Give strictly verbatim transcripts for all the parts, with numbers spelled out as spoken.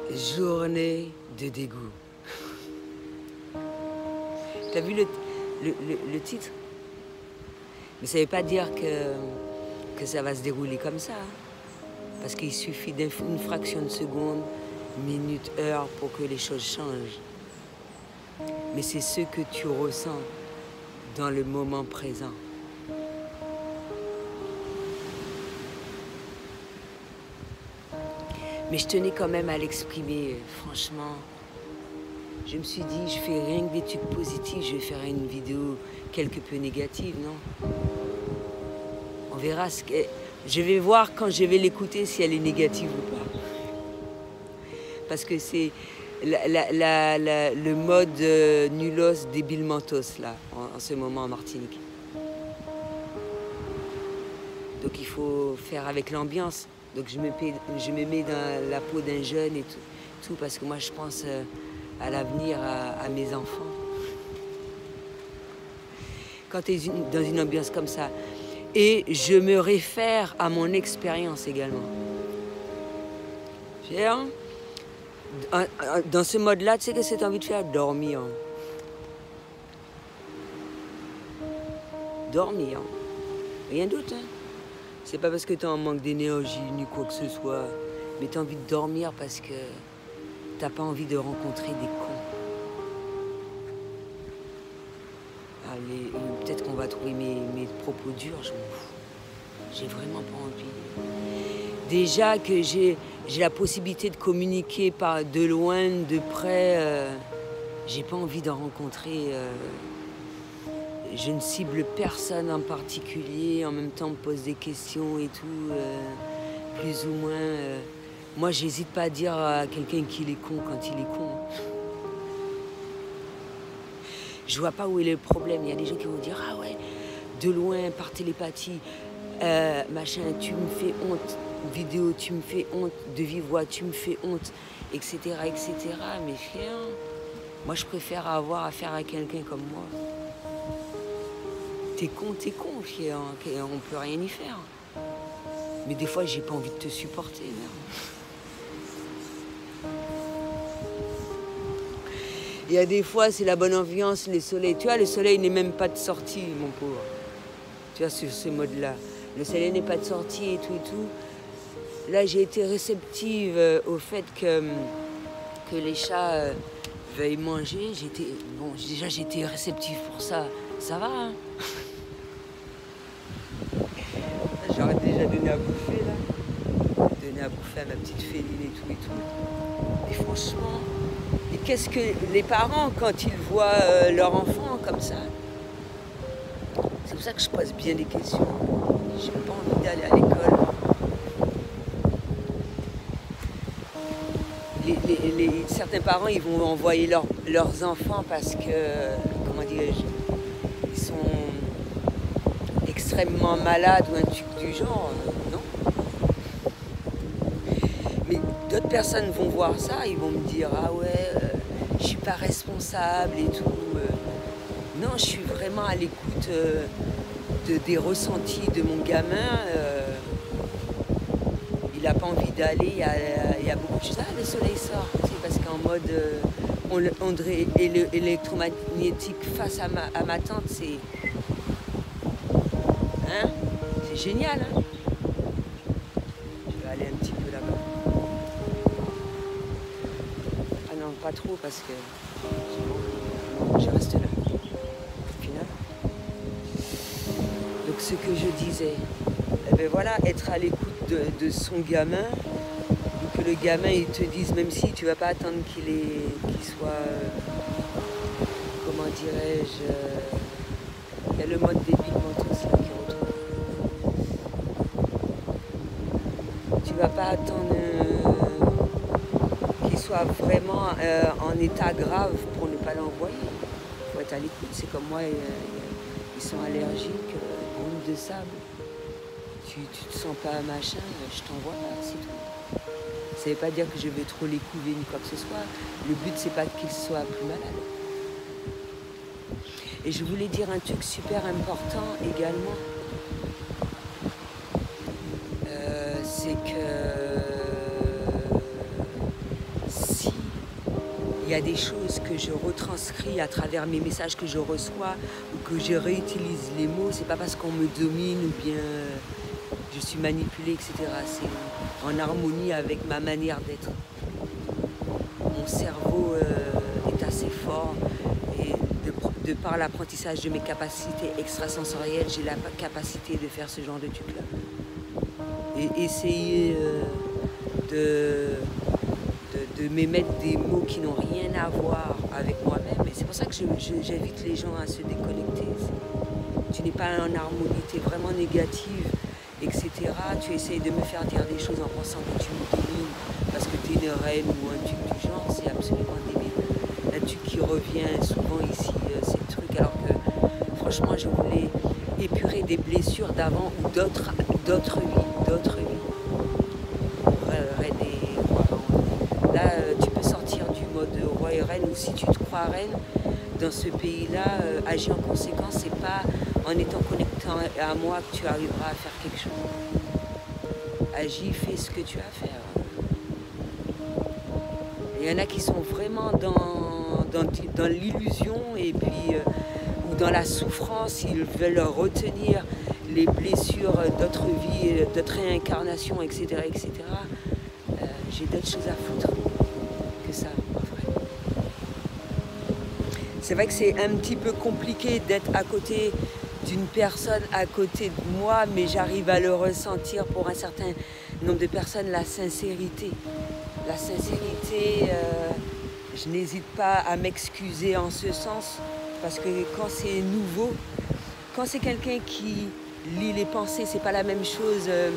Journée de dégoût. T'as vu le, le, le, le titre? Mais ça ne veut pas dire que, que ça va se dérouler comme ça. Hein. Parce qu'il suffit d'une fraction de seconde, minute, heure pour que les choses changent. Mais c'est ce que tu ressens dans le moment présent. Mais je tenais quand même à l'exprimer, franchement. Je me suis dit, je fais rien que des trucs positifs, je vais faire une vidéo quelque peu négative, non? On verra ce que... Je vais voir quand je vais l'écouter si elle est négative ou pas. Parce que c'est la, la, la, la, le mode euh, nulos débile mentos, là, en, en ce moment en Martinique. Donc il faut faire avec l'ambiance. Donc je me, je me mets dans la peau d'un jeune et tout, tout parce que moi je pense euh, à l'avenir, à, à mes enfants. Quand tu es dans une ambiance comme ça, et je me réfère à mon expérience également. Dans ce mode-là, tu sais que c'est envie de faire dormir. Dormir. Rien d'autre. Hein. C'est pas parce que tu es en manque d'énergie ni quoi que ce soit, mais tu as envie de dormir parce que t'as pas envie de rencontrer des cons. Allez, peut-être qu'on va trouver mes, mes propos durs, je m'en fous. J'ai vraiment pas envie. Déjà que j'ai la possibilité de communiquer par de loin, de près, euh, j'ai pas envie de rencontrer... Euh, je ne cible personne en particulier, en même temps on me pose des questions et tout, euh, plus ou moins. Euh, moi, j'hésite pas à dire à quelqu'un qu'il est con quand il est con. Je vois pas où est le problème. Il y a des gens qui vont dire « Ah ouais, de loin, par télépathie, euh, machin, tu me fais honte, vidéo, tu me fais honte, de vive voix, tu me fais honte, et cetera, et cetera » Mais rien. Moi, je préfère avoir affaire à quelqu'un comme moi. T'es con, t'es con, fier, on peut rien y faire. Mais des fois, j'ai pas envie de te supporter, merde. Il y a des fois, c'est la bonne ambiance, le soleil. Tu vois, le soleil n'est même pas de sortie, mon pauvre. Tu vois, sur ce mode-là. Le soleil n'est pas de sortie et tout et tout. Là, j'ai été réceptive euh, au fait que, que les chats euh, veuillent manger. J'étais, bon, déjà, j'étais réceptive pour ça. Ça va, hein? J'aurais déjà donné à bouffer, là. Donné à bouffer à ma petite féline et tout et tout. Et franchement, et qu'est-ce que les parents, quand ils voient euh, leur enfant comme ça, c'est pour ça que je pose bien des questions. J'ai pas envie d'aller à l'école. Les, les, les, certains parents, ils vont envoyer leur, leurs enfants parce que, comment dirais-je, ils sont extrêmement malades ou un truc du genre, non? Mais d'autres personnes vont voir ça, ils vont me dire « Ah ouais, euh, je suis pas responsable et tout. Euh, » Non, je suis vraiment à l'écoute euh, de, des ressentis de mon gamin. Euh, il n'a pas envie d'aller, il y a, il y a beaucoup de choses. Ah, le soleil sort, c'est parce qu'en mode euh, onde électromagnétique face à ma, à ma tante, c'est... Hein? C'est génial, hein? Je vais aller un petit peu là-bas. Ah non, pas trop parce que je reste là. Au final. Donc ce que je disais, eh ben voilà, être à l'écoute de, de son gamin, ou que le gamin il te dise, même si tu vas pas attendre qu'il est, qu'il soit, euh, comment dirais-je, euh, il y a le mode débile mentos là qui retrouve. Tu vas pas attendre euh, qu'il soit vraiment euh, en état grave pour ne pas l'envoyer. Il faut être à l'écoute. C'est comme moi, euh, ils sont allergiques, euh, gouttes de sable. Tu, tu te sens pas machin, je t'envoie là, c'est tout. Ça veut pas dire que je vais trop les couver ni quoi que ce soit. Le but, c'est pas qu'ils soient plus malades. Et je voulais dire un truc super important également. Euh, c'est que il y a des choses que je retranscris à travers mes messages que je reçois ou que je réutilise les mots. C'est pas parce qu'on me domine ou bien je suis manipulée, et cetera. C'est en harmonie avec ma manière d'être. Mon cerveau euh, est assez fort et de, de par l'apprentissage de mes capacités extrasensorielles, j'ai la capacité de faire ce genre de trucs-là. Et essayer euh, de... de m'émettre des mots qui n'ont rien à voir avec moi-même. Et c'est pour ça que j'invite les gens à se déconnecter. Tu n'es pas en harmonie, tu es vraiment négative, et cetera. Tu essayes de me faire dire des choses en pensant que tu me domines parce que tu es une reine ou un truc du genre. C'est absolument débile. Un truc qui revient souvent ici, euh, c'est le truc. Alors que franchement, je voulais épurer des blessures d'avant ou d'autres d'autres vies, d'autres vies. Là, tu peux sortir du mode roi et reine, ou si tu te crois reine, dans ce pays-là, euh, agis en conséquence. C'est pas en étant connecté à moi que tu arriveras à faire quelque chose. Agis, fais ce que tu as à faire. Il y en a qui sont vraiment dans, dans, dans l'illusion et puis euh, ou dans la souffrance. Ils veulent retenir les blessures d'autres vies, d'autres réincarnations, et cetera, et cetera. Euh, j'ai d'autres choses à foutre que ça, en vrai. C'est vrai que c'est un petit peu compliqué d'être à côté d'une personne à côté de moi, mais j'arrive à le ressentir pour un certain nombre de personnes, la sincérité. La sincérité, euh, je n'hésite pas à m'excuser en ce sens, parce que quand c'est nouveau, quand c'est quelqu'un qui lit les pensées, c'est pas la même chose. Euh,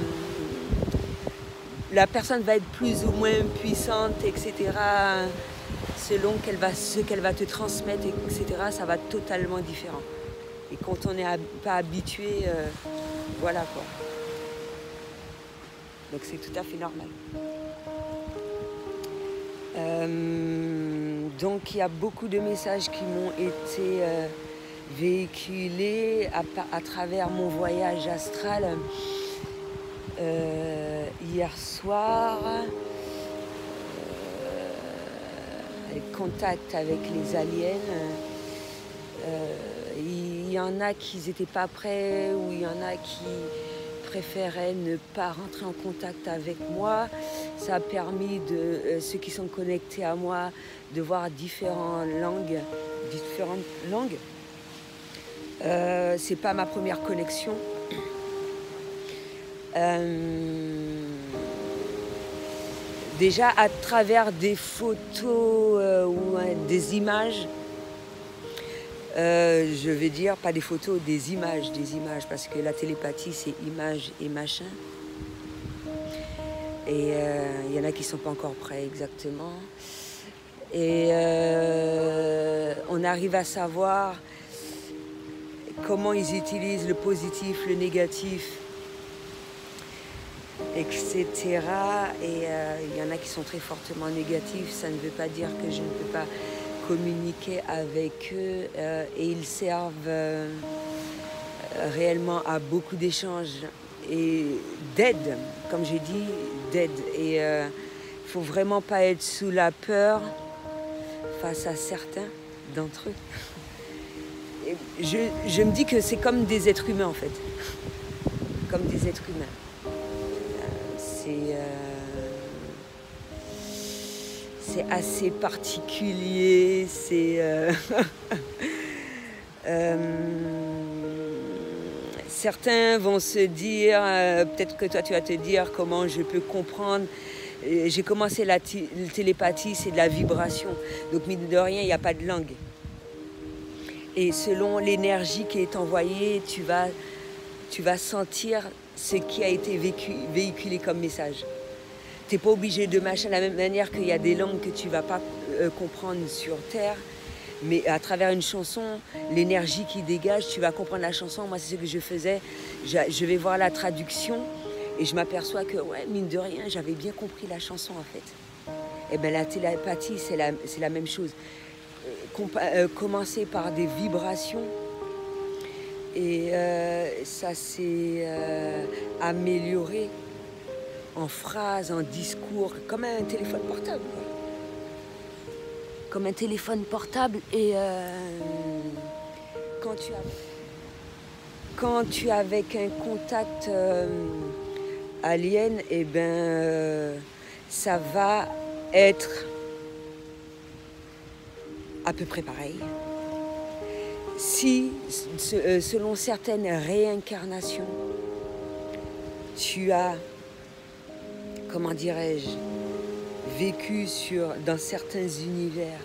la personne va être plus ou moins puissante, et cetera. Selon qu'elle va, ce qu'elle va te transmettre, et cetera. Ça va être totalement différent. Et quand on n'est pas habitué, euh, voilà quoi. Donc c'est tout à fait normal. Euh, donc il y a beaucoup de messages qui m'ont été euh, véhiculés à, à travers mon voyage astral. Euh, hier soir, euh, le contact avec les aliens. Euh, il y en a qui n'étaient pas prêts, ou il y en a qui préféraient ne pas rentrer en contact avec moi. Ça a permis de euh, ceux qui sont connectés à moi de voir différentes langues, différentes langues. Euh, c'est pas ma première connexion. Euh, déjà à travers des photos euh, ou euh, des images. Euh, je vais dire pas des photos, des images, des images, parce que la télépathie c'est images et machin. Et il euh, y en a qui ne sont pas encore prêts exactement. Et euh, on arrive à savoir comment ils utilisent le positif, le négatif, et cetera. Et il euh, y en a qui sont très fortement négatifs. Ça ne veut pas dire que je ne peux pas communiquer avec eux. Euh, et ils servent euh, réellement à beaucoup d'échanges et d'aide, comme j'ai dit, d'aide. Et il euh, ne faut vraiment pas être sous la peur face à certains d'entre eux. Et je, je me dis que c'est comme des êtres humains en fait. Comme des êtres humains. Euh, c'est euh, c'est assez particulier, c'est... Euh, euh, certains vont se dire, euh, peut-être que toi tu vas te dire comment je peux comprendre. J'ai commencé la télépathie, c'est de la vibration. Donc mine de rien, il n'y a pas de langue. Et selon l'énergie qui est envoyée, tu vas, tu vas sentir ce qui a été vécu, véhiculé comme message. Tu n'es pas obligé de machin de la même manière qu'il y a des langues que tu ne vas pas euh, comprendre sur Terre. Mais à travers une chanson, l'énergie qui dégage, tu vas comprendre la chanson. Moi, c'est ce que je faisais. Je, je vais voir la traduction et je m'aperçois que, ouais, mine de rien, j'avais bien compris la chanson, en fait. Et bien, la télépathie, c'est la, c'est la même chose. Euh, compa- euh, commencer par des vibrations. Et euh, ça s'est euh, amélioré en phrases, en discours, comme un téléphone portable, quoi. comme un téléphone portable. Et euh, quand tu as, quand tu es avec un contact euh, alien, et eh ben euh, ça va être à peu près pareil. Si, selon certaines réincarnations, tu as, comment dirais-je, vécu sur, dans certains univers,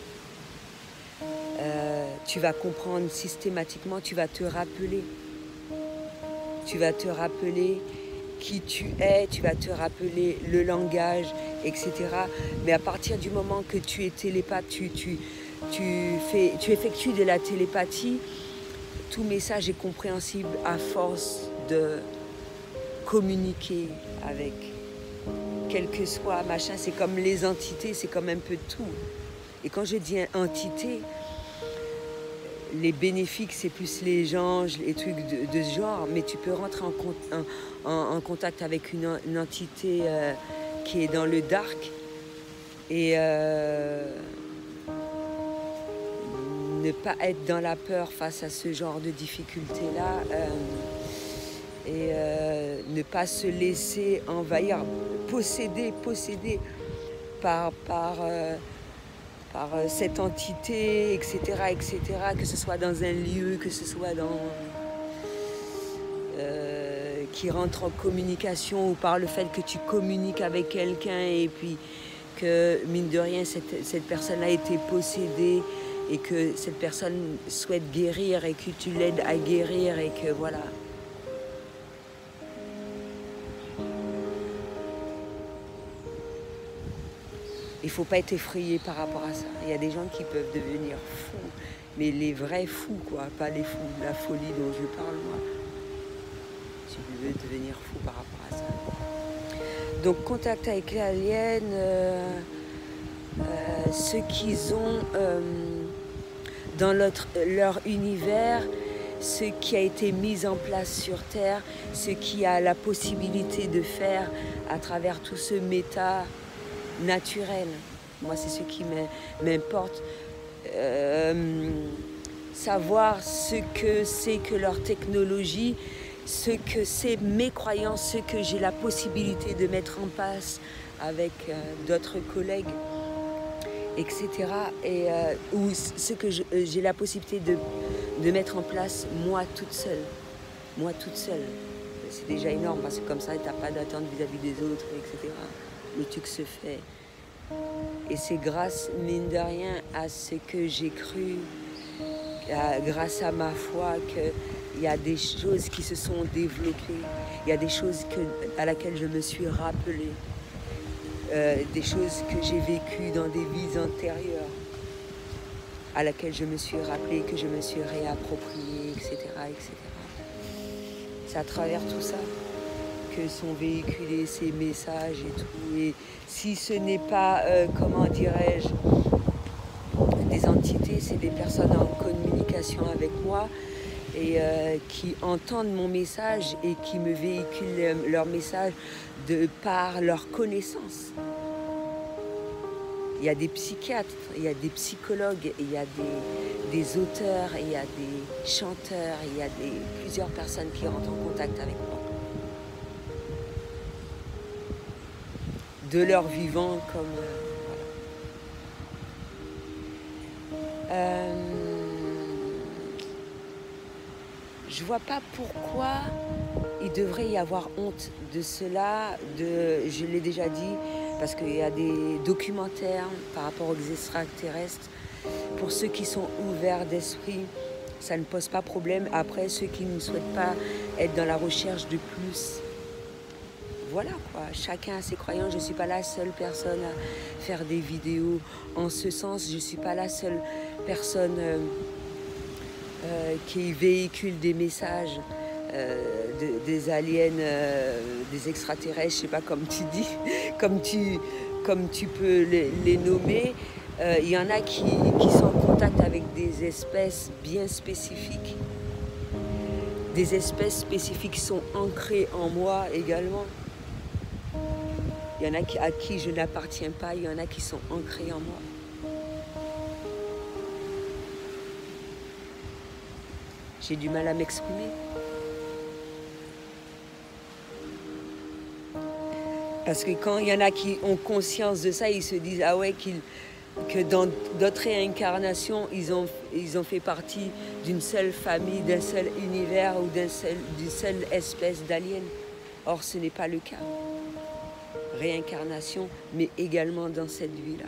euh, tu vas comprendre systématiquement, tu vas te rappeler, tu vas te rappeler qui tu es, tu vas te rappeler le langage, et cetera. Mais à partir du moment que tu es télépathe, tu, tu, tu, fais, tu effectues de la télépathie, tout message est compréhensible à force de communiquer avec quel que soit machin. C'est comme les entités, c'est comme un peu tout. Et quand je dis entité, les bénéfiques, c'est plus les anges, les trucs de, de ce genre, mais tu peux rentrer en, en, en, en contact avec une, une entité euh, qui est dans le dark et euh, ne pas être dans la peur face à ce genre de difficultés-là euh, et euh, ne pas se laisser envahir, posséder, posséder par... par euh, par cette entité, et cetera, et cetera, que ce soit dans un lieu, que ce soit dans... Euh, qui rentre en communication ou par le fait que tu communiques avec quelqu'un et puis que, mine de rien, cette, cette personne a été possédée et que cette personne souhaite guérir et que tu l'aides à guérir et que voilà. Il ne faut pas être effrayé par rapport à ça. Il y a des gens qui peuvent devenir fous, mais les vrais fous, quoi, pas les fous, la folie dont je parle, moi. Tu veux devenir fou par rapport à ça. Donc, contact avec les aliens, euh, euh, ce qu'ils ont euh, dans notre, leur univers, ce qui a été mis en place sur Terre, ce qui a la possibilité de faire à travers tout ce méta naturel. Moi, c'est ce qui m'importe. Euh, savoir ce que c'est que leur technologie, ce que c'est mes croyances, ce que j'ai la possibilité de mettre en place avec euh, d'autres collègues, et cetera. Et, euh, ou ce que j'ai la possibilité de, de mettre en place moi toute seule. Moi toute seule. C'est déjà énorme parce que comme ça, tu n'as pas d'attente vis-à-vis des autres, et cetera. Le truc se fait. Et c'est grâce, mine de rien, à ce que j'ai cru, à, grâce à ma foi, qu'il y a des choses qui se sont développées, il y a des choses que, à laquelle je me suis rappelée, euh, des choses que j'ai vécues dans des vies antérieures, à laquelle je me suis rappelée, que je me suis réappropriée, et cetera, et cetera. C'est à travers tout ça que sont véhiculés ces messages et tout. Et si ce n'est pas, euh, comment dirais-je, des entités, c'est des personnes en communication avec moi et euh, qui entendent mon message et qui me véhiculent leur message de par leur connaissance. Il y a des psychiatres, il y a des psychologues, il y a des, des auteurs, il y a des chanteurs, il y a des, plusieurs personnes qui rentrent en contact avec moi. De leur vivant comme... Euh, voilà. euh, je vois pas pourquoi il devrait y avoir honte de cela. De, je l'ai déjà dit, parce qu'il y a des documentaires par rapport aux extraterrestres. Pour ceux qui sont ouverts d'esprit, ça ne pose pas problème. Après, ceux qui ne souhaitent pas être dans la recherche de plus, voilà quoi, chacun a ses croyances. Je ne suis pas la seule personne à faire des vidéos en ce sens. Je ne suis pas la seule personne euh, euh, qui véhicule des messages euh, de, des aliens, euh, des extraterrestres, je ne sais pas comme tu dis, comme tu, comme tu peux les, les nommer. Il euh, y en a qui, qui sont en contact avec des espèces bien spécifiques. Des espèces spécifiques sont ancrées en moi également. Il y en a qui, à qui je n'appartiens pas, il y en a qui sont ancrés en moi. j'ai du mal à m'exprimer. Parce que quand il y en a qui ont conscience de ça, ils se disent ah ouais qu'ils, que dans d'autres réincarnations, ils ont, ils ont fait partie d'une seule famille, d'un seul univers ou d'un seul, d'une seule espèce d'alien. Or, ce n'est pas le cas. Réincarnation, mais également dans cette vie-là.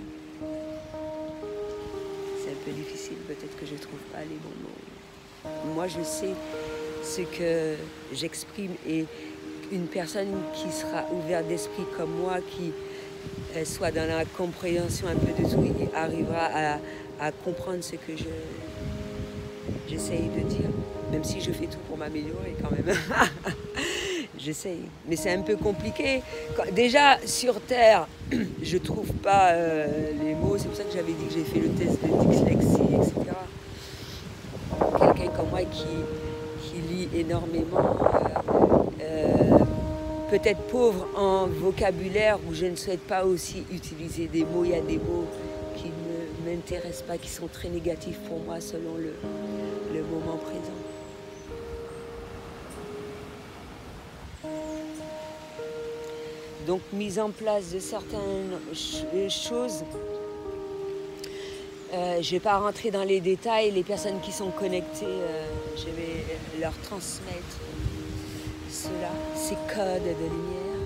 C'est un peu difficile, peut-être que je ne trouve pas les bons mots. Moi, je sais ce que j'exprime et une personne qui sera ouverte d'esprit comme moi, qui euh, soit dans la compréhension un peu de tout, il arrivera à, à comprendre ce que je, j'essaye de dire, même si je fais tout pour m'améliorer quand même. J'essaye, mais c'est un peu compliqué. Quand, déjà, sur Terre, je trouve pas euh, les mots, c'est pour ça que j'avais dit que j'ai fait le test de dyslexie, et cetera. Quelqu'un comme moi qui, qui lit énormément, euh, euh, peut-être pauvre en vocabulaire, où je ne souhaite pas aussi utiliser des mots. Il y a des mots qui ne m'intéressent pas, qui sont très négatifs pour moi selon le, le moment présent. Donc, mise en place de certaines choses, euh, je ne vais pas rentrer dans les détails. Les personnes qui sont connectées, euh, je vais leur transmettre cela, ces codes de lumière.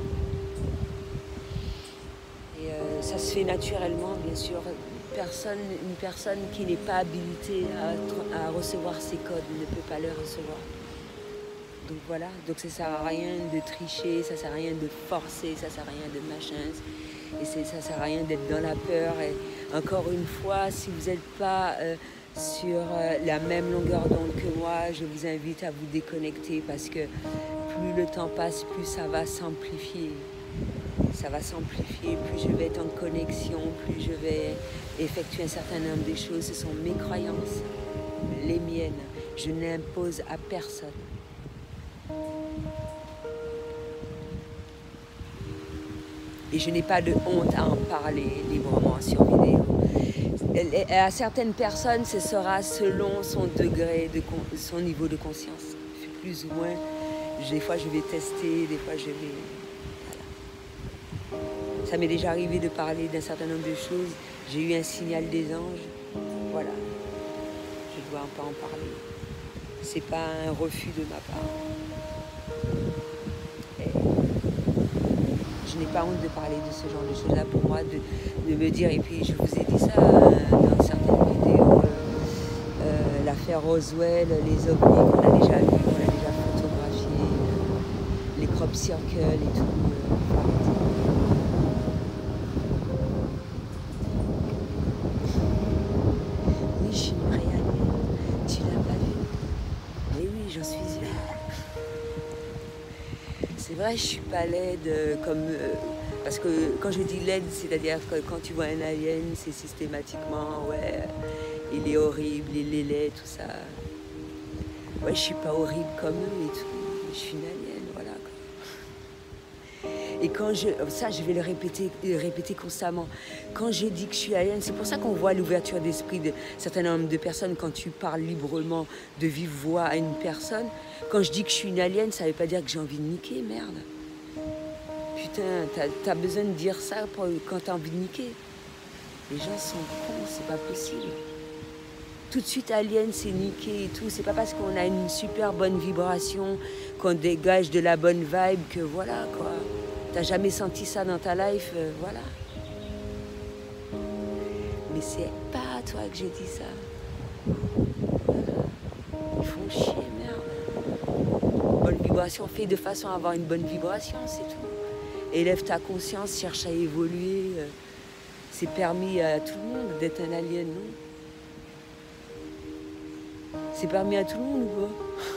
Et euh, ça se fait naturellement, bien sûr. Personne, une personne qui n'est pas habilitée à, à recevoir ces codes ne peut pas les recevoir. Donc voilà, donc ça ne sert à rien de tricher, ça ne sert à rien de forcer, ça ne sert à rien de machin, et ça ne sert à rien d'être dans la peur. Et encore une fois, si vous n'êtes pas euh, sur euh, la même longueur d'onde que moi, je vous invite à vous déconnecter parce que plus le temps passe, plus ça va s'amplifier. Ça va s'amplifier, plus je vais être en connexion, plus je vais effectuer un certain nombre de choses. Ce sont mes croyances, les miennes. Je n'impose à personne. Et je n'ai pas de honte à en parler librement sur vidéo. Et à certaines personnes, ce sera selon son degré, de son niveau de conscience. Plus ou moins, des fois je vais tester, des fois je vais... Voilà. Ça m'est déjà arrivé de parler d'un certain nombre de choses. J'ai eu un signal des anges. Voilà. Je dois pas en parler. C'est pas un refus de ma part. Je n'ai pas honte de parler de ce genre de choses-là pour moi, de, de me dire, et puis je vous ai dit ça euh, dans certaines vidéos, euh, euh, l'affaire Roswell, les ovnis qu'on a déjà vus, qu'on a déjà photographiés, euh, les crop circles et tout. Euh, oui, je suis une vraie alien. Tu l'as pas vu? Mais oui, j'en suis sûre. C'est vrai, je suis pas laide euh, comme... Euh, parce que quand je dis laide, c'est-à-dire que quand tu vois un alien, c'est systématiquement, ouais, il est horrible, il est laid, tout ça. Ouais, je suis pas horrible comme eux et tout. Je suis une alien, voilà. Et quand je... Ça, je vais le répéter, le répéter constamment. Quand je dis que je suis alien, c'est pour ça qu'on voit l'ouverture d'esprit de certains nombre de personnes quand tu parles librement de vive voix à une personne. Quand je dis que je suis une alien, ça veut pas dire que j'ai envie de niquer, merde. Putain, t'as, t'as besoin de dire ça pour, quand t'as envie de niquer. Les gens sont cons, c'est pas possible. Tout de suite, alien, c'est niquer et tout. C'est pas parce qu'on a une super bonne vibration, qu'on dégage de la bonne vibe que voilà, quoi. T'as jamais senti ça dans ta life, euh, voilà. Mais c'est pas à toi que j'ai dit ça. Voilà. Ils font chier, merde. Bonne vibration, fais de façon à avoir une bonne vibration, c'est tout. Élève ta conscience, cherche à évoluer. C'est permis à tout le monde d'être un alien, non? C'est permis à tout le monde ou pas?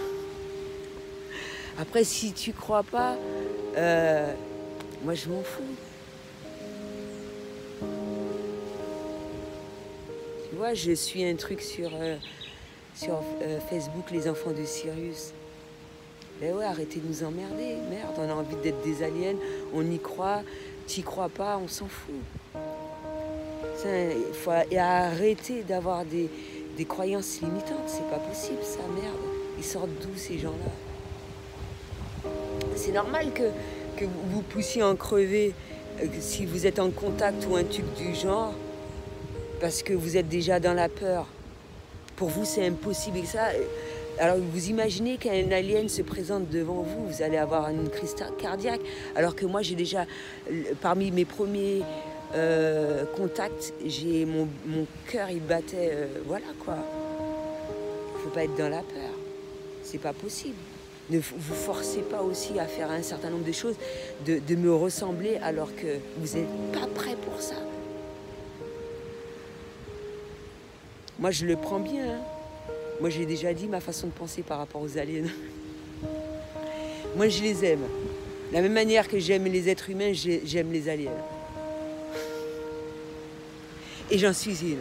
Après, si tu crois pas, euh, moi je m'en fous. Tu vois, je suis un truc sur, euh, sur euh, Facebook, les enfants de Sirius. Ben ouais, arrêtez de nous emmerder, merde, on a envie d'être des aliens, on y croit, t'y crois pas, on s'en fout. Il faut arrêter d'avoir des, des croyances limitantes, c'est pas possible ça, merde. Ils sortent d'où ces gens-là? C'est normal que, que vous vous poussiez en crever euh, si vous êtes en contact ou un truc du genre, parce que vous êtes déjà dans la peur. Pour vous, c'est impossible. Et ça, alors vous imaginez qu'un alien se présente devant vous, vous allez avoir une crise cardiaque. Alors que moi, j'ai déjà, parmi mes premiers euh, contacts, j'ai mon, mon cœur, il battait, euh, voilà quoi. Faut pas être dans la peur. C'est pas possible. Ne vous forcez pas aussi à faire un certain nombre de choses, de, de me ressembler alors que vous n'êtes pas prêt pour ça. Moi, je le prends bien. Hein. Moi, j'ai déjà dit ma façon de penser par rapport aux aliens. Moi, je les aime. De la même manière que j'aime les êtres humains, j'aime les aliens. Et j'en suis une.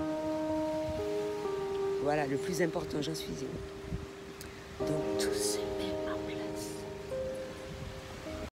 Voilà, le plus important, j'en suis une. Donc, tous.